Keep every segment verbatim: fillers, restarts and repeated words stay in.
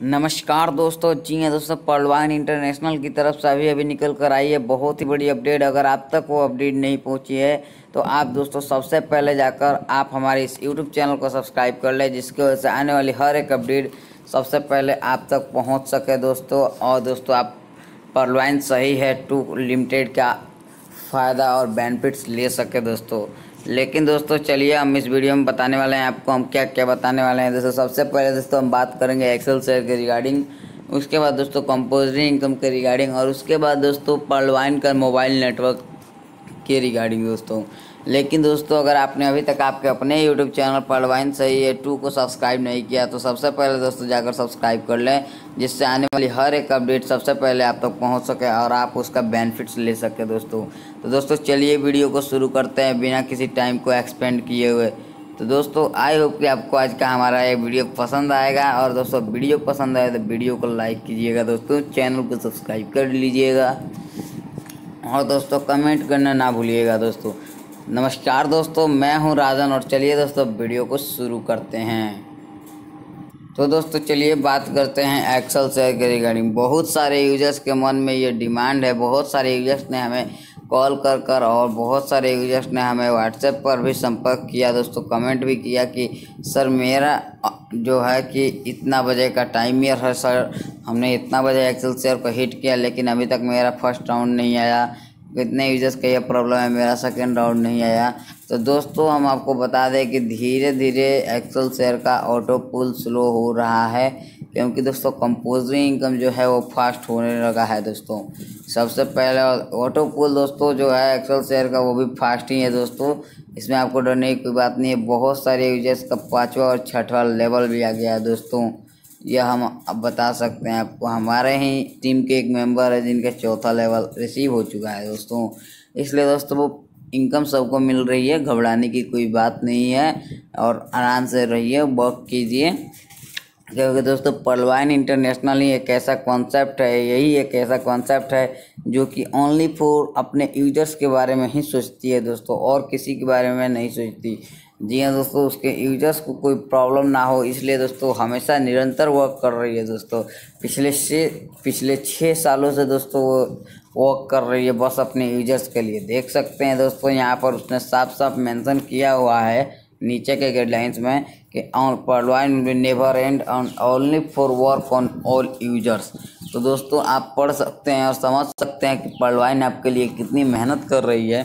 नमस्कार दोस्तों। जी हैं दोस्तों, पलवान इंटरनेशनल की तरफ से अभी अभी निकल कर आई है बहुत ही बड़ी अपडेट। अगर आप तक वो अपडेट नहीं पहुंची है तो आप दोस्तों सबसे पहले जाकर आप हमारे इस यूट्यूब चैनल को सब्सक्राइब कर लें, जिसकी वजह से आने वाली हर एक अपडेट सबसे पहले आप तक पहुंच सके दोस्तों। और दोस्तों आप पलवान सही है टू लिमिटेड का फ़ायदा और बेनिफिट्स ले सके दोस्तों। लेकिन दोस्तों चलिए हम इस वीडियो में बताने वाले हैं आपको हम क्या क्या बताने वाले हैं। दोस्तों सबसे पहले दोस्तों हम बात करेंगे एक्सेल शेयर के रिगार्डिंग, उसके बाद दोस्तों कंपोजिट इनकम के रिगार्डिंग, और उसके बाद दोस्तों पलवान का मोबाइल नेटवर्क के रिगार्डिंग दोस्तों। लेकिन दोस्तों अगर आपने अभी तक आपके अपने यूट्यूब चैनल पलवान सही है टू को सब्सक्राइब नहीं किया तो सबसे पहले दोस्तों जाकर सब्सक्राइब कर लें, जिससे आने वाली हर एक अपडेट सबसे पहले आप तक पहुंच सके और आप उसका बेनिफिट्स ले सके दोस्तों। तो दोस्तों चलिए वीडियो को शुरू करते हैं बिना किसी टाइम को एक्सपेंड किए हुए। तो दोस्तों आई होप कि आपको आज का हमारा ये वीडियो पसंद आएगा, और दोस्तों वीडियो पसंद आए तो वीडियो को लाइक कीजिएगा दोस्तों, चैनल को सब्सक्राइब कर लीजिएगा और दोस्तों कमेंट करना ना भूलिएगा दोस्तों। नमस्कार दोस्तों, मैं हूं राजन और चलिए दोस्तों वीडियो को शुरू करते हैं। तो दोस्तों चलिए बात करते हैं एक्सेल शेयर के रिगार्डिंग। बहुत सारे यूजर्स के मन में ये डिमांड है, बहुत सारे यूजर्स ने हमें कॉल कर कर और बहुत सारे यूजर्स ने हमें व्हाट्सएप पर भी संपर्क किया दोस्तों, कमेंट भी किया कि सर मेरा जो है कि इतना बजे का टाइम ईयर है सर, हमने इतना बजे एक्सेल शेयर को हिट किया लेकिन अभी तक मेरा फर्स्ट राउंड नहीं आया। कितने यूजर्स का ये प्रॉब्लम है, मेरा सेकेंड राउंड नहीं आया। तो दोस्तों हम आपको बता दें कि धीरे धीरे एक्सेल शेयर का ऑटो पुल स्लो हो रहा है, क्योंकि दोस्तों कंपोजिट इनकम जो है वो फास्ट होने लगा है दोस्तों। सबसे पहले ऑटो पुल दोस्तों जो है एक्सेल शेयर का वो भी फास्ट ही है दोस्तों, इसमें आपको डरने की कोई बात नहीं है। बहुत सारे यूजर्स का पाँचवा और छठवां लेवल भी आ गया है दोस्तों, यह हम अब बता सकते हैं आपको। हमारे ही टीम के एक मेंबर है जिनका चौथा लेवल रिसीव हो चुका है दोस्तों, इसलिए दोस्तों वो इनकम सबको मिल रही है, घबराने की कोई बात नहीं है और आराम से रहिए, वर्क कीजिए, क्योंकि दोस्तों पलवान इंटरनेशनल ही एक ऐसा कॉन्सेप्ट है, यही एक ऐसा कॉन्सेप्ट है जो कि ओनली फॉर अपने यूजर्स के बारे में ही सोचती है दोस्तों, और किसी के बारे में नहीं सोचती। जी हाँ दोस्तों, उसके यूजर्स को कोई प्रॉब्लम ना हो इसलिए दोस्तों हमेशा निरंतर वर्क कर रही है दोस्तों। पिछले से पिछले छः सालों से दोस्तों वो वर्क कर रही है बस अपने यूजर्स के लिए। देख सकते हैं दोस्तों यहाँ पर उसने साफ साफ मेंशन किया हुआ है नीचे के गाइडलाइंस में कि ऑन पलवान will never end on only for work on all users. तो दोस्तों आप पढ़ सकते हैं और समझ सकते हैं कि पलवान आपके लिए कितनी मेहनत कर रही है।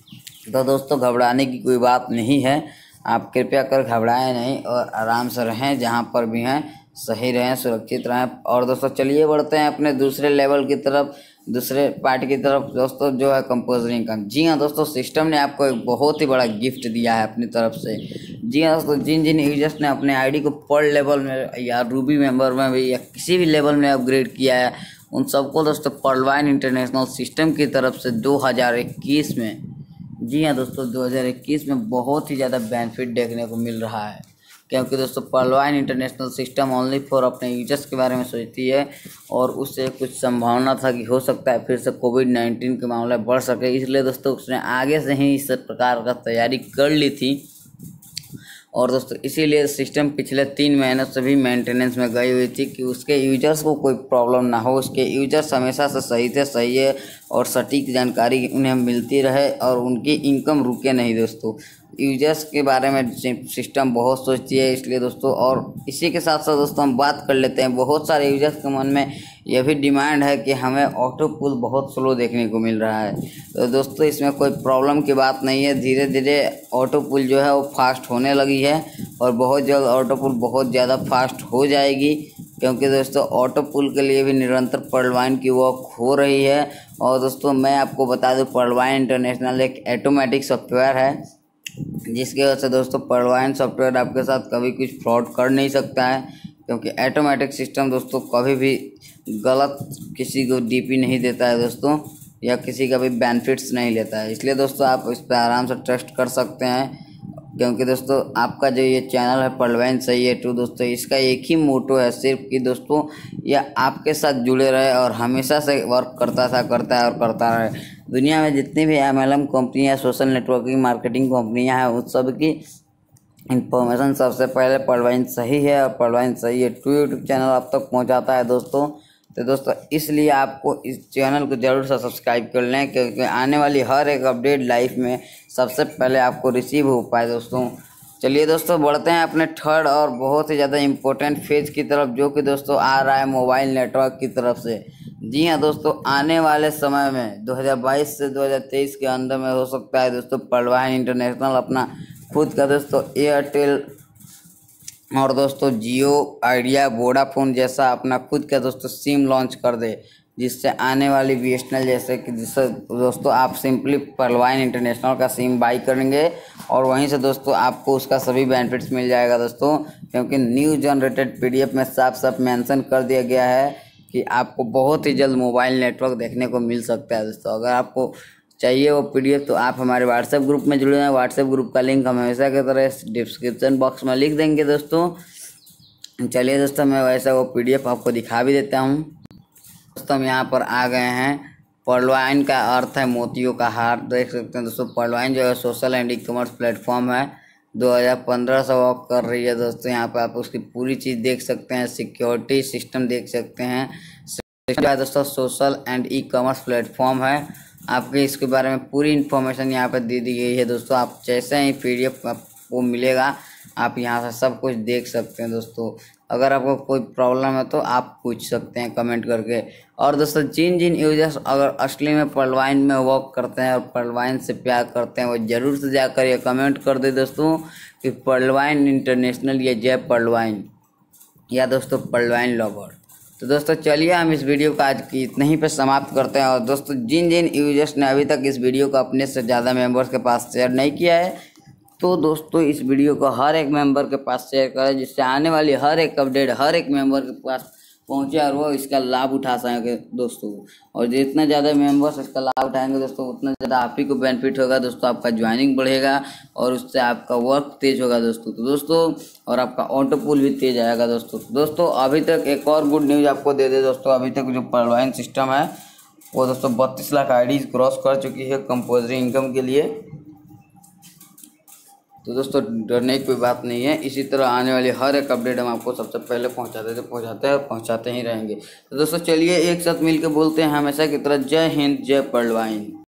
तो दोस्तों घबराने की कोई बात नहीं है, आप कृपया कर घबराएं नहीं और आराम से रहें, जहां पर भी हैं सही रहें, सुरक्षित रहें। और दोस्तों चलिए बढ़ते हैं अपने दूसरे लेवल की तरफ, दूसरे पार्ट की तरफ दोस्तों, जो है कंपोजिट इनकम। जी हाँ दोस्तों, सिस्टम ने आपको एक बहुत ही बड़ा गिफ्ट दिया है अपनी तरफ से। जी हाँ दोस्तों, जिन जिन यूजर्स ने अपने आईडी को पर लेवल में या रूबी मेंबर में भी या किसी भी लेवल में अपग्रेड किया है, उन सबको दोस्तों पलवान इंटरनेशनल सिस्टम की तरफ से दो हज़ार इक्कीस में, जी हाँ दोस्तों दो हज़ार इक्कीस में बहुत ही ज़्यादा बेनिफिट देखने को मिल रहा है, क्योंकि दोस्तों पलवान इंटरनेशनल सिस्टम ओनली फॉर अपने यूजर्स के बारे में सोचती है, और उससे कुछ संभावना था कि हो सकता है फिर से कोविड नाइन्टीन के मामले बढ़ सके, इसलिए दोस्तों उसने आगे से ही इस प्रकार का तैयारी कर ली थी। और दोस्तों इसीलिए सिस्टम पिछले तीन महीनों से भी मेंटेनेंस में गई हुई थी कि उसके यूजर्स को कोई प्रॉब्लम ना हो, उसके यूजर्स हमेशा से सही से सही है और सटीक जानकारी उन्हें मिलती रहे और उनकी इनकम रुके नहीं दोस्तों। यूजर्स के बारे में सिस्टम बहुत सोचती है, इसलिए दोस्तों। और इसी के साथ साथ दोस्तों हम बात कर लेते हैं, बहुत सारे यूजर्स के मन में यह भी डिमांड है कि हमें ऑटो पुल बहुत स्लो देखने को मिल रहा है। तो दोस्तों इसमें कोई प्रॉब्लम की बात नहीं है, धीरे धीरे ऑटो पुल जो है वो फास्ट होने लगी है और बहुत जल्द ऑटो पुल बहुत ज़्यादा फास्ट हो जाएगी, क्योंकि दोस्तों ऑटो पुल के लिए भी निरंतर पलवान की वर्क हो रही है। और दोस्तों मैं आपको बता दूं पलवान इंटरनेशनल एक ऑटोमेटिक सॉफ्टवेयर है, जिसकी वजह से दोस्तों पलवान सॉफ्टवेयर आपके साथ कभी कुछ फ्रॉड कर नहीं सकता है, क्योंकि ऑटोमेटिक सिस्टम दोस्तों कभी भी गलत किसी को डीपी नहीं देता है दोस्तों, या किसी का भी बेनिफिट्स नहीं लेता है। इसलिए दोस्तों आप इस पर आराम से ट्रस्ट कर सकते हैं, क्योंकि दोस्तों आपका जो ये चैनल है पलवान सही है टू दोस्तों, इसका एक ही मोटो है सिर्फ कि दोस्तों यह आपके साथ जुड़े रहे और हमेशा से वर्क करता था करता है और करता रहे। दुनिया में जितनी भी एम एल एम कंपनियाँ, सोशल नेटवर्किंग मार्केटिंग कंपनियाँ हैं, उन सब की इन्फॉर्मेशन सबसे पहले पलवाइन सही है और पलवाइन सही है टू यूट्यूब चैनल आप तक पहुंचाता है दोस्तों। तो दोस्तों इसलिए आपको इस चैनल को ज़रूर से सब्सक्राइब कर लें, क्योंकि आने वाली हर एक अपडेट लाइफ में सबसे पहले आपको रिसीव हो पाए दोस्तों। चलिए दोस्तों बढ़ते हैं अपने थर्ड और बहुत ही ज़्यादा इम्पोर्टेंट फेज की तरफ, जो कि दोस्तों आ रहा है मोबाइल नेटवर्क की तरफ से। जी हाँ दोस्तों, आने वाले समय में दो हज़ार बाईस से दो हज़ार तेईस के अंदर में हो सकता है दोस्तों पलवाइन इंटरनेशनल अपना खुद का दोस्तों एयरटेल और दोस्तों जियो, आइडिया, वोडाफोन जैसा अपना खुद का दोस्तों सिम लॉन्च कर दे, जिससे आने वाली बी एस एन एल जैसे कि जिससे दोस्तों आप सिंपली पलवाइन इंटरनेशनल का सिम बाई करेंगे और वहीं से दोस्तों आपको उसका सभी बेनिफिट्स मिल जाएगा दोस्तों। क्योंकि new generated P D F में साफ साफ मेंशन कर दिया गया है कि आपको बहुत ही जल्द मोबाइल नेटवर्क देखने को मिल सकता है दोस्तों। अगर आपको चाहिए वो पीडीएफ तो आप हमारे व्हाट्सएप ग्रुप में जुड़े हैं। व्हाट्सएप ग्रुप का लिंक हम हमेशा की तरह डिस्क्रिप्शन बॉक्स में लिख देंगे दोस्तों। चलिए दोस्तों मैं वैसा वो पीडीएफ आपको दिखा भी देता हूँ। दोस्तों हम यहाँ पर आ गए हैं। पलवाइन का अर्थ है मोतियों का हार, देख सकते हैं दोस्तों। पलवाइन जो है social and e commerce platform है, दो हज़ार पंद्रह से वर्क कर रही है दोस्तों। यहाँ पर आप उसकी पूरी चीज़ देख सकते हैं, सिक्योरिटी सिस्टम देख सकते हैं। दोस्तों social and e commerce platform है, आपके इसके बारे में पूरी इन्फॉर्मेशन यहाँ पर दे दी गई है दोस्तों। आप जैसे ही पीडीएफ आपको मिलेगा आप यहाँ से सब कुछ देख सकते हैं दोस्तों। अगर आपको कोई प्रॉब्लम है तो आप पूछ सकते हैं कमेंट करके। और दोस्तों जिन जिन यूजर्स अगर असली में पलवाइन में वर्क करते हैं और पलवाइन से प्यार करते हैं वो ज़रूर से जाकर ये कमेंट कर दे दोस्तों कि पलवाइन इंटरनेशनल या जय पलवाइन या दोस्तों पलवाइन लवर। तो दोस्तों चलिए हम इस वीडियो का आज की इतना ही पे समाप्त करते हैं। और दोस्तों जिन जिन यूजर्स ने अभी तक इस वीडियो को अपने से ज़्यादा मेंबर्स के पास शेयर नहीं किया है तो दोस्तों इस वीडियो को हर एक मेंबर के पास शेयर करें, जिससे आने वाली हर एक अपडेट हर एक मेंबर के पास पहुंचे और वो इसका लाभ उठा सकेंगे दोस्तों। और जितना ज़्यादा मेंबर्स इसका लाभ उठाएंगे दोस्तों उतना ज़्यादा आप ही को बेनिफिट होगा दोस्तों। आपका ज्वाइनिंग बढ़ेगा और उससे आपका वर्क तेज होगा दोस्तों। तो दोस्तों और आपका ऑटो पुल भी तेज आएगा दोस्तों। दोस्तों अभी तक एक और गुड न्यूज़ आपको दे दे दोस्तों, अभी तक जो पलवाइन सिस्टम है वो दोस्तों बत्तीस लाख आई डी क्रॉस कर चुकी है कंपोजरी इनकम के लिए। तो दोस्तों डरने की कोई बात नहीं है, इसी तरह आने वाली हर एक अपडेट हम आपको सबसे पहले पहुंचाते थे पहुंचाते हैं और पहुंचाते ही रहेंगे। तो दोस्तों चलिए एक साथ मिलकर बोलते हैं हमेशा की तरह जय हिंद जय पलवाइन।